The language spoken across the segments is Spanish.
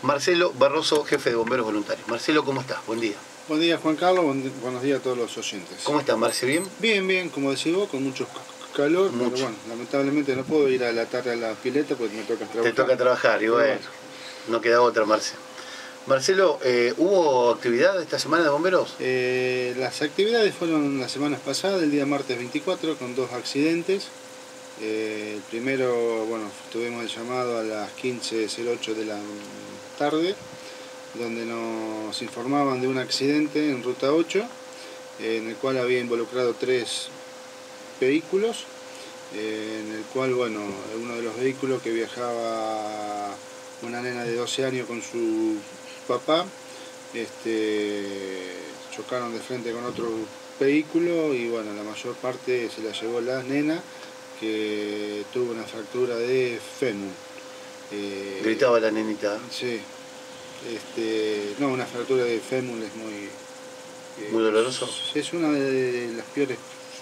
Marcelo Barroso, jefe de Bomberos Voluntarios. Marcelo, ¿cómo estás? Buen día. Buen día, Juan Carlos. Buenos días a todos los oyentes. ¿Cómo estás, Marce? ¿Bien? Bien, bien, como decís vos, con mucho calor, pero bueno, lamentablemente no puedo ir a la tarde a la pileta porque me toca trabajar. Te toca trabajar, y bueno, no queda otra, Marce. Marcelo, ¿hubo actividad esta semana de bomberos? Las actividades fueron las semanas pasadas, el día martes 24, con 2 accidentes. El primero, bueno, tuvimos el llamado a las 15:08 de la tarde, donde nos informaban de un accidente en Ruta 8, en el cual había involucrado 3 vehículos, en el cual, bueno, uno de los vehículos que viajaba una nena de 12 años con su papá, chocaron de frente con otro vehículo y bueno, la mayor parte se la llevó la nena, que tuvo una fractura de fémur. Gritaba la nenita. Sí. No, una fractura de fémur es muy doloroso. Es una de las peores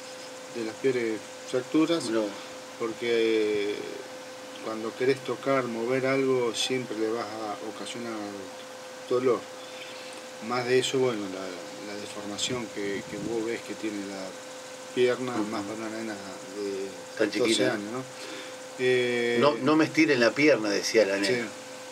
fracturas, no. Porque cuando querés tocar, mover algo, siempre le vas a ocasionar dolor. Más de eso, bueno, la deformación que vos ves que tiene la pierna, más para una nena de 12 años, ¿no? No me estiren la pierna, decía la nena.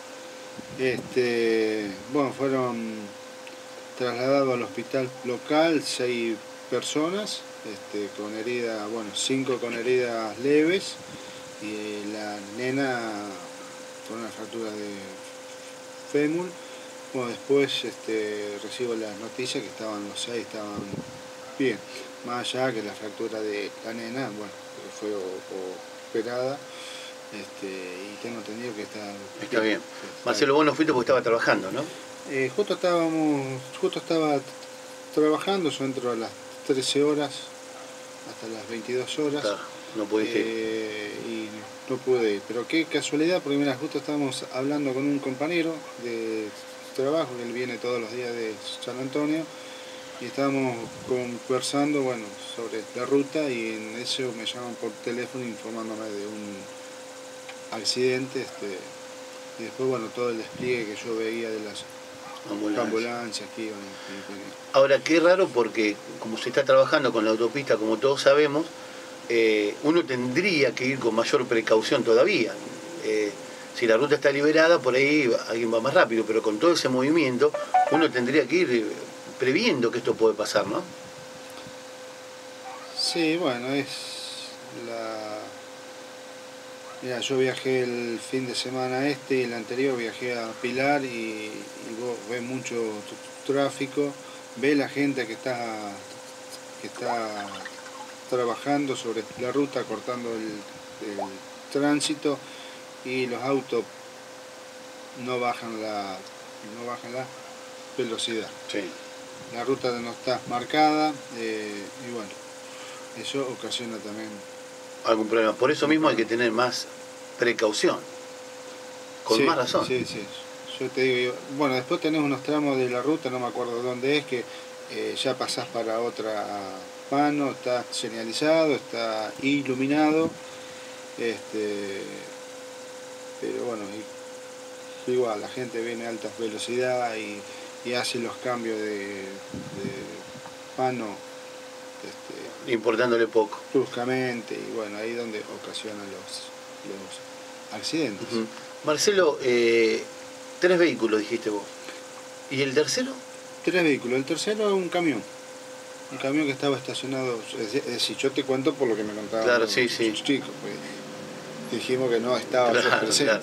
Sí. Bueno, fueron trasladados al hospital local 6 personas, con heridas, bueno, 5 con heridas leves y la nena con una fractura de fémur. Bueno, después recibo las noticias que los 6 estaban bien, más allá que la fractura de la nena, bueno, fue operada. Y tengo entendido que está bien. Marcelo, vos no fuiste porque estaba trabajando, ¿no? Justo estaba trabajando, yo entro a las 13 horas hasta las 22 horas. Claro, no pudiste ir. Y no pude ir, pero qué casualidad, porque mira, justo estábamos hablando con un compañero de trabajo, que él viene todos los días de San Antonio, y estábamos conversando, bueno, sobre la ruta, y en eso me llaman por teléfono informándome de un accidente, y después, bueno, todo el despliegue que yo veía de las ambulancias que iban. Ahora, qué raro, porque como se está trabajando con la autopista, como todos sabemos, uno tendría que ir con mayor precaución todavía. Si la ruta está liberada, por ahí alguien va más rápido, pero con todo ese movimiento, uno tendría que ir previendo que esto puede pasar, ¿no? Sí, bueno, Mira, yo viajé el fin de semana y el anterior viajé a Pilar y vos ves mucho tráfico, ves la gente que está trabajando sobre la ruta, cortando el tránsito, y los autos no bajan la velocidad. Sí. La ruta no está marcada, y bueno, eso ocasiona también algún problema. Por eso mismo hay que tener más precaución, con más razón. Sí. Yo te digo, bueno, después tenés unos tramos de la ruta, no me acuerdo dónde es, que ya pasás para otra mano, está señalizado, está iluminado, pero bueno, igual la gente viene a alta velocidad y hace los cambios de mano importándole poco, bruscamente, y bueno, ahí es donde ocasionan los accidentes. Marcelo, 3 vehículos dijiste vos. ¿Y el tercero? 3 vehículos. El tercero es un camión que estaba estacionado, es decir, yo te cuento por lo que me contaban los chicos, pues dijimos que no estaba presente. Claro.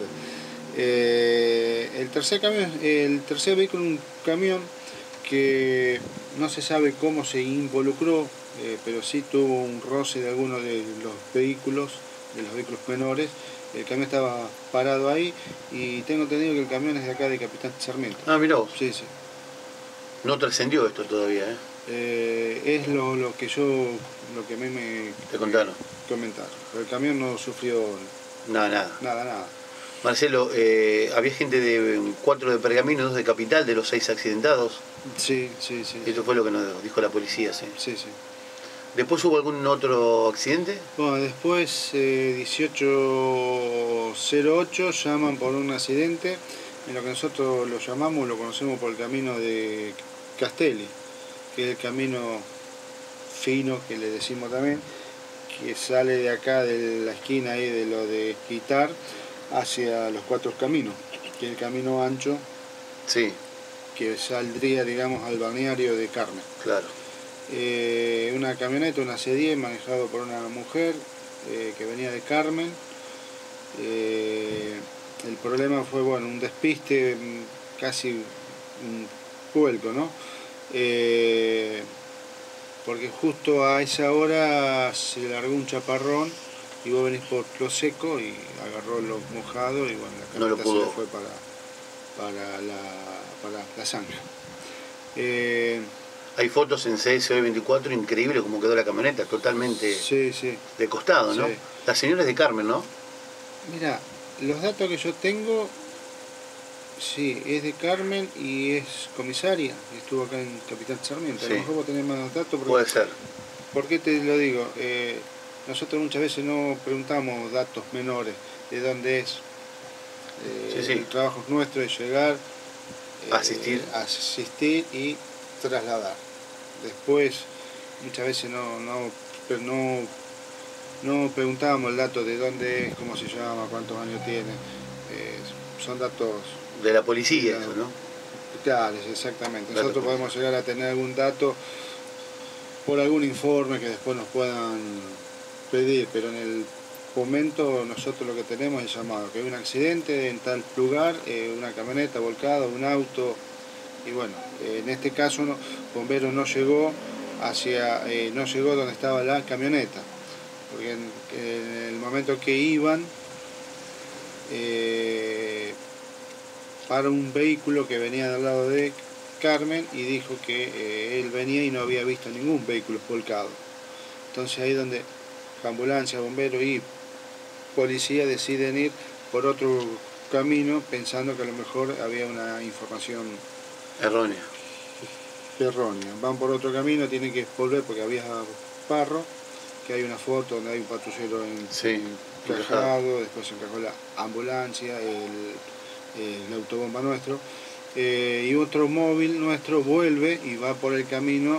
El tercer vehículo es un camión que no se sabe cómo se involucró, pero sí tuvo un roce de algunos de los vehículos menores. El camión estaba parado ahí y tengo entendido que el camión es de acá de Capitán Sarmiento. Ah, mirá vos. Sí. No trascendió esto todavía, es lo que a mí me comentaron. Pero el camión no sufrió nada. Marcelo, había gente de 4 de Pergamino, 2 de Capital, de los 6 accidentados. Sí. Esto fue lo que nos dijo la policía, sí. Sí. ¿Después hubo algún otro accidente? Bueno, después 18:08 llaman por un accidente en lo que nosotros lo llamamos, lo conocemos por el camino de Castelli, que es el camino fino, que le decimos también, que sale de acá, de la esquina ahí de lo de Quitar, hacia los Cuatro Caminos, que es el camino ancho, sí, que saldría, digamos, al balneario de Carmen. claro. Una camioneta, una C10, manejado por una mujer que venía de Carmen. El problema fue, bueno, un despiste, casi un vuelco, ¿no? Porque justo a esa hora se largó un chaparrón y vos venís por lo seco y agarró lo mojado y bueno, la camioneta se le fue para la zanja. Hay fotos en CSV 24, increíble cómo quedó la camioneta, totalmente sí, sí, de costado, ¿no? Sí. La señora es de Carmen, ¿no? Mira, los datos que yo tengo, sí, es de Carmen y es comisaria, estuvo acá en Capitán Sarmiento. Sí. A lo mejor vos tenés más datos. Porque, puede ser. ¿Por qué te lo digo? Nosotros muchas veces no preguntamos datos menores, de dónde es. Sí. El trabajo nuestro es llegar, asistir y trasladar. Después, muchas veces no preguntábamos el dato de dónde es, cómo se llama, cuántos años tiene. Son datos de la policía, eso, ¿no? Claro, exactamente. Nosotros podemos llegar a tener algún dato por algún informe que después nos puedan pedir, pero en el momento nosotros lo que tenemos es llamado, que hay un accidente en tal lugar, una camioneta volcada, un auto, y bueno, en este caso bombero no llegó donde estaba la camioneta, porque en el momento que iban para un vehículo que venía del lado de Carmen y dijo que él venía y no había visto ningún vehículo volcado. Entonces ahí donde ambulancia, bomberos y policía deciden ir por otro camino pensando que a lo mejor había una información errónea. Van por otro camino, tienen que volver porque había barro, que hay una foto donde hay un patrullero encajado, después se encajó la ambulancia, el autobomba nuestro, y otro móvil nuestro vuelve y va por el camino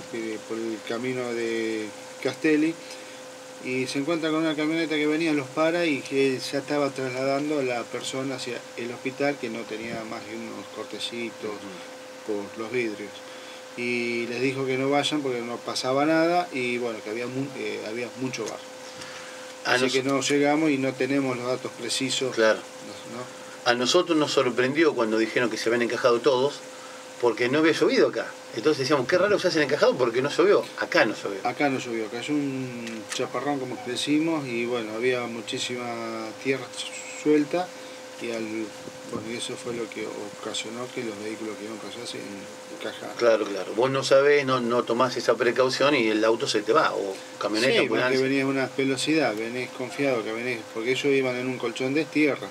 de Castelli, y se encuentra con una camioneta que venía, los para y que ya estaba trasladando a la persona hacia el hospital, que no tenía más que unos cortecitos por los vidrios. Y les dijo que no vayan porque no pasaba nada y bueno, que había mucho barro. Así que no llegamos y no tenemos los datos precisos. Claro. ¿No? A nosotros nos sorprendió cuando dijeron que se habían encajado todos, porque no había llovido acá. Entonces decíamos, qué raro se hacen encajado porque no llovió. Acá no llovió. Acá no llovió, cayó un chaparrón como decimos y bueno, había muchísima tierra suelta y eso fue lo que ocasionó que los vehículos que iban para allá se encajaran. Claro. Vos no sabés, no tomás esa precaución y el auto se te va, o camioneta, sí, ambulancia. porque venís a una velocidad, venís confiado que venís, porque ellos iban en un colchón de tierra.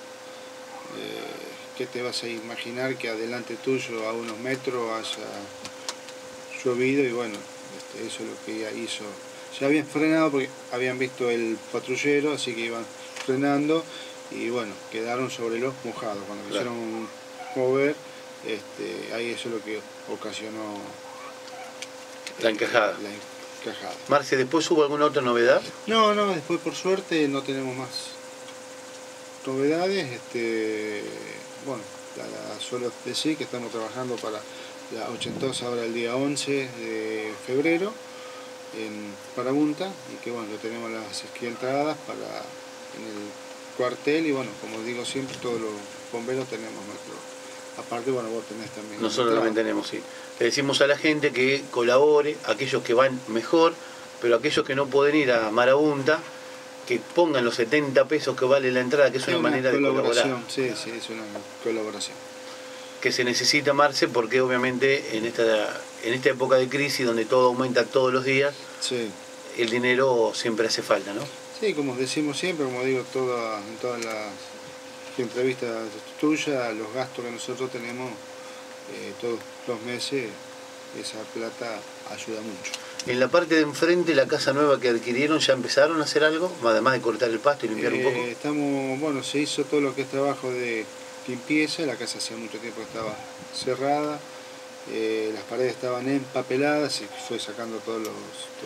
¿Qué te vas a imaginar que adelante tuyo a unos metros haya llovido? Y bueno, eso es lo que ella hizo. Ya habían frenado porque habían visto el patrullero, así que iban frenando y bueno, quedaron sobre los mojados. Cuando quisieron mover, ahí eso es lo que ocasionó la encajada. Marce, ¿después hubo alguna otra novedad? No, después por suerte no tenemos más novedades. Bueno, solo decir que estamos trabajando para la 80 ahora el día 11 de febrero en Paragunta y que bueno, ya tenemos las entradas en el cuartel y bueno, como digo siempre, todos los bomberos tenemos nuestro. Aparte, bueno, vos tenés también. Nosotros también tenemos, sí. Le decimos a la gente que colabore, aquellos que van mejor, pero aquellos que no pueden ir a Marabunta, que pongan los 70 pesos que vale la entrada, que es una manera de colaborar. Sí, es una colaboración. Que se necesita, Marce, porque obviamente en esta época de crisis donde todo aumenta todos los días, el dinero siempre hace falta, ¿no? Sí, como decimos siempre, como digo en todas las entrevistas tuyas, los gastos que nosotros tenemos todos los meses, esa plata ayuda mucho. En la parte de enfrente, la casa nueva que adquirieron, ¿ya empezaron a hacer algo? Además de cortar el pasto y limpiar un poco. Bueno, se hizo todo lo que es trabajo de limpieza. La casa hacía mucho tiempo que estaba cerrada, las paredes estaban empapeladas y fue sacando todos los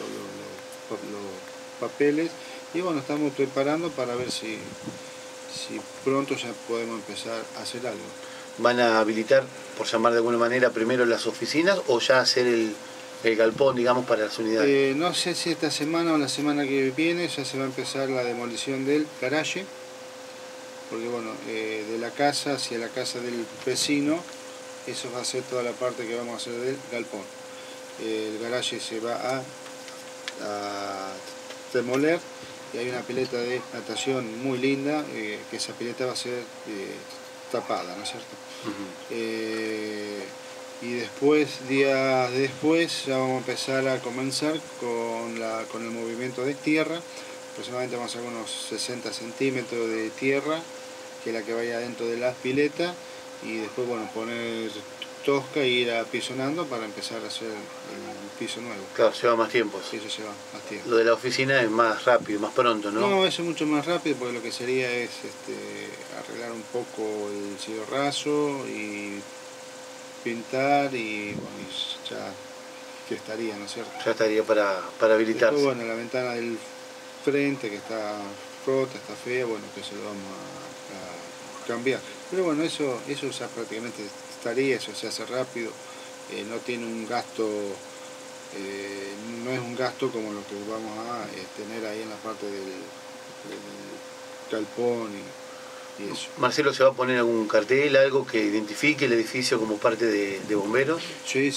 papeles, y bueno, estamos preparando para ver si pronto ya podemos empezar a hacer algo. ¿Van a habilitar, por llamar de alguna manera, primero las oficinas o ya hacer el galpón, digamos, para las unidades? No sé si esta semana o la semana que viene ya se va a empezar la demolición del garaje, porque bueno, de la casa hacia la casa del vecino, eso va a ser toda la parte que vamos a hacer del galpón. El garaje se va a demoler, y hay una pileta de natación muy linda, que esa pileta va a ser tapada, ¿no es cierto? Y después, días después, ya vamos a empezar a comenzar con el movimiento de tierra. Aproximadamente vamos a hacer unos 60 centímetros de tierra, que es la que vaya dentro de la pileta, y después, bueno, poner tosca e ir apisonando para empezar a hacer el piso nuevo. Claro, lleva más tiempo. Sí, eso lleva más tiempo. Lo de la oficina es más rápido, más pronto, ¿no? No, eso es mucho más rápido, porque lo que sería es arreglar un poco el cielo raso y pintar, y bueno, y ya que estaría, ¿no es cierto? Ya estaría para habilitarse. Después, bueno, la ventana del frente, que está rota, está fea, bueno, que se lo vamos a cambiar. Pero bueno, eso ya prácticamente estaría, eso se hace rápido, no tiene un gasto, no es un gasto como lo que vamos a tener ahí en la parte del galpón y eso. Marcelo, ¿se va a poner algún cartel, algo que identifique el edificio como parte de bomberos? Sí,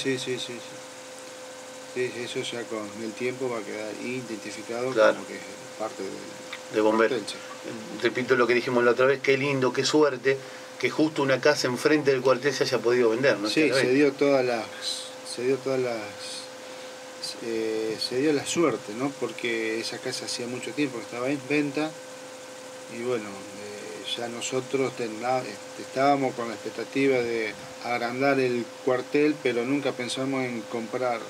eso ya con el tiempo va a quedar identificado, claro, como que es parte de bomberos. Cuartel, sí. Repito lo que dijimos la otra vez, qué lindo, qué suerte que justo una casa enfrente del cuartel se haya podido vender, ¿no? Sí, se dio la suerte, ¿no? Porque esa casa hacía mucho tiempo que estaba en venta, y bueno, ya nosotros estábamos con la expectativa de agrandar el cuartel, pero nunca pensamos en comprar,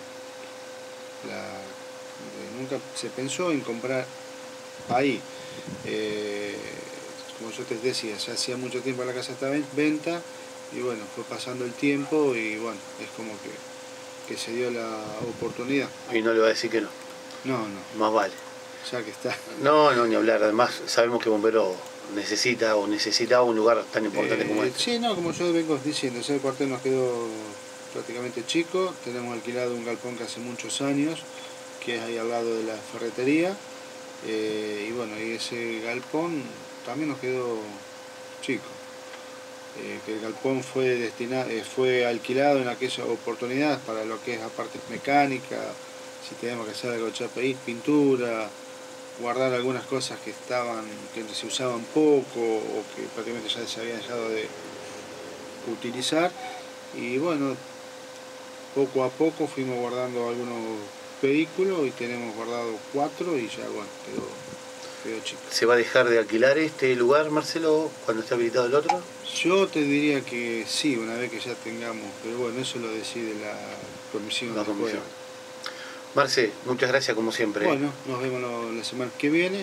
nunca se pensó en comprar ahí. Como yo te decía, ya hacía mucho tiempo la casa estaba en venta, y bueno, fue pasando el tiempo, y bueno, es como que se dio la oportunidad. Y no le va a decir que no. No. Más vale. Ya que está. No, ni hablar. Además, sabemos que Bombero necesitaba un lugar tan importante como este. Sí, no, como yo vengo diciendo, ese cuartel nos quedó prácticamente chico. Tenemos alquilado un galpón que hace muchos años, que es ahí al lado de la ferretería, y bueno, y ese galpón también nos quedó chico. Que el galpón fue alquilado en aquella oportunidad para lo que es la parte mecánica, si tenemos que hacer algo de chapa ahí, pintura, guardar algunas cosas que se usaban poco o que prácticamente ya se habían dejado de utilizar, y bueno, poco a poco fuimos guardando algunos vehículos, y tenemos guardado 4, y ya bueno, quedó chico. ¿Se va a dejar de alquilar este lugar, Marcelo, cuando esté habilitado el otro? Yo te diría que sí, una vez que ya tengamos, pero bueno, eso lo decide la comisión. Marce, muchas gracias como siempre. Bueno, nos vemos la semana que viene.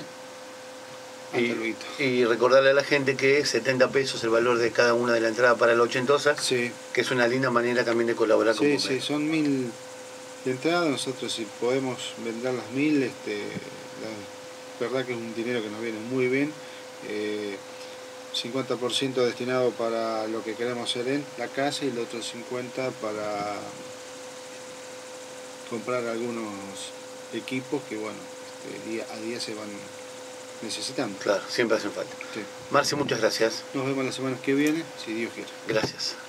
Y recordarle a la gente que 70 pesos el valor de cada una de la entrada para la ochentosa, sí, que es una linda manera también de colaborar con Bombero. Sí, son 1000 de entrada. Nosotros, si podemos vender las 1000, la verdad que es un dinero que nos viene muy bien. 50% destinado para lo que queremos hacer en la casa, y el otro 50% para comprar algunos equipos que bueno, día a día se van necesitando. Claro, siempre hacen falta. Sí. Marce, muchas gracias. Nos vemos la semana que viene, si Dios quiere. Gracias.